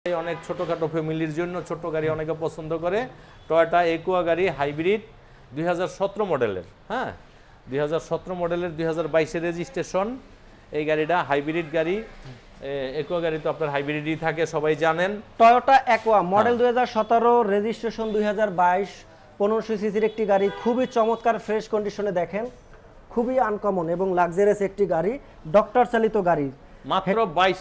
অনেক ছোটখাটো ফ্যামিলির জন্য ছোট গাড়ি অনেকে পছন্দ করে। টয়োটা একুয়া গাড়ি হাইব্রিড 2017 মডেলের, হ্যাঁ 2017 মডেলের 2022-এর রেজিস্ট্রেশন। এই গাড়িটা হাইব্রিড গাড়ি। একুয়া গাড়ি তো আপনার হাইব্রিডই থাকে, সবাই জানেন। টয়োটা একুয়া মডেল 2017, রেজিস্ট্রেশন 2022, 1500 সিসির একটি গাড়ি। খুবই চমৎকার ফ্রেশ কন্ডিশনে, দেখেন খুবই আনকমন এবং লাক্সারিয়াস একটি গাড়ি, ডক্টর চালিত গাড়ি। মাত্র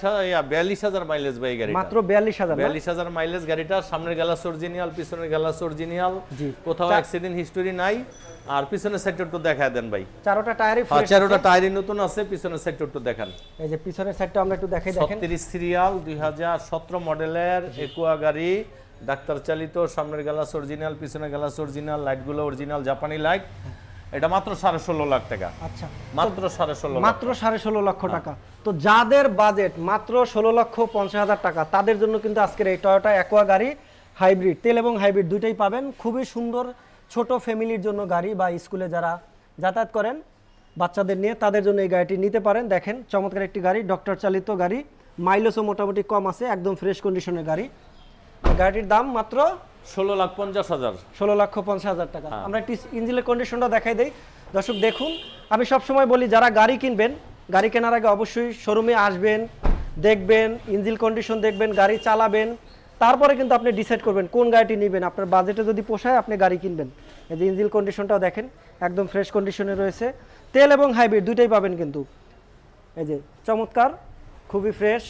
42,000 মাইলেজ ভাই গাড়ি, মাত্র 42,000 মাইলেজ গাড়িটা। সামনের গ্লাস অরিজিনাল, পিছনের গ্লাস অরিজিনাল, কোথাও অ্যাক্সিডেন্ট হিস্টোরি নাই। আর পিছনের সেক্টরটা দেখায় দেন ভাই। চারোটা টায়ারই ফ্রেশ, চারোটা টায়ারই নতুন আছে। পিছনের সেক্টরটা দেখান। এই যে পিছনের সাইডটা আমরা একটু দেখাই। দেখেন 36 সিরিয়াল 2017 মডেলের একুয়া গাড়ি, ডাক্তার চালিত। সামনের গ্লাস অরিজিনাল, পিছনের গ্লাস অরিজিনাল, লাইটগুলো অরিজিনাল জাপানি লাইট। এটা মাত্র 16.5 লাখ টাকা। আচ্ছা, মাত্র 16.5 মাত্র 16.5 লক্ষ টাকা। তো যাদের বাজেট মাত্র 16,50,000 টাকা, তাদের জন্য কিন্তু আজকের এই টয়োটা একুয়া গাড়ি হাইব্রিড, তেল এবং হাইব্রিড দুইটাই পাবেন। খুবই সুন্দর ছোট ফ্যামিলির জন্য গাড়ি, বা স্কুলে যারা যাতায়াত করেন বাচ্চাদের নিয়ে, তাদের জন্য এই গাড়িটি নিতে পারেন। দেখেন চমৎকার একটি গাড়ি, ডক্টর চালিত গাড়ি, মাইলেজও মোটামুটি কম আছে, একদম ফ্রেশ কন্ডিশনের গাড়ি। গাড়িটির দাম মাত্র 16,50,000। 16,50,000 টাকা। আমরা একটি ইঞ্জিনের কন্ডিশনটা দেখাই দেই। দর্শক দেখুন, আমি সবসময় বলি যারা গাড়ি কিনবেন, গাড়ি কেনার আগে অবশ্যই শোরুমে আসবেন, দেখবেন ইঞ্জিন কন্ডিশন, দেখবেন গাড়ি চালাবেন, তারপরে কিন্তু আপনি ডিসাইড করবেন কোন গাড়িটি নেবেন। আপনার বাজেটে যদি পোষায় আপনি গাড়ি কিনবেন। এই যে ইঞ্জিন কন্ডিশনটাও দেখেন, একদম ফ্রেশ কন্ডিশনে রয়েছে। তেল এবং হাইব্রিড দুইটাই পাবেন কিন্তু। এই যে চমৎকার, খুবই ফ্রেশ।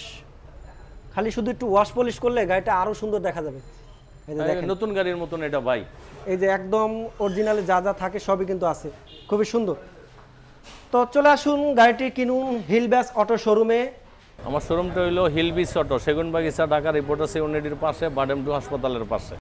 খালি শুধু একটু ওয়াশ পলিশ করলে গাড়িটা আরও সুন্দর দেখা যাবে। নতুন গাড়ির মতন এটা ভাই। এই যে একদম অরিজিনালে যা যা থাকে সবই কিন্তু আছে, খুবই সুন্দর। তো চলে আসুন, গাড়িটি কিনুন হিলব্যাস অটো শোরুমে। আমার শোরুমটা হইলো হিলবিস অটো, সেগুনবাগিচা, ঢাকা রিপোর্টার ইউনিটির পাশে, বাডেম টু হাসপাতালের পাশে।